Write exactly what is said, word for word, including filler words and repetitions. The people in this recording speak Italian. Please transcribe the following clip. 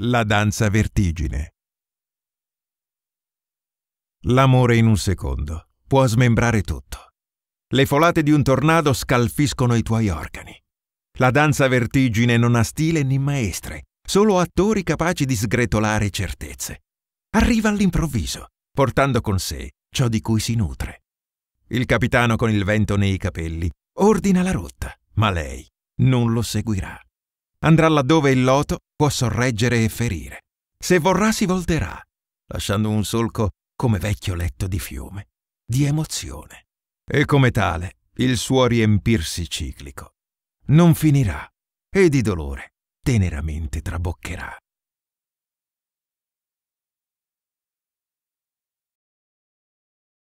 La danza vertigine. L'amore in un secondo può smembrare tutto. Le folate di un tornado scalfiscono i tuoi organi. La danza vertigine non ha stile né maestre, solo attori capaci di sgretolare certezze. Arriva all'improvviso, portando con sé ciò di cui si nutre. Il capitano con il vento nei capelli ordina la rotta, ma lei non lo seguirà. Andrà laddove il loto può sorreggere e ferire. Se vorrà si volterà, lasciando un solco come vecchio letto di fiume, di emozione. E come tale, il suo riempirsi ciclico non finirà e di dolore teneramente traboccherà.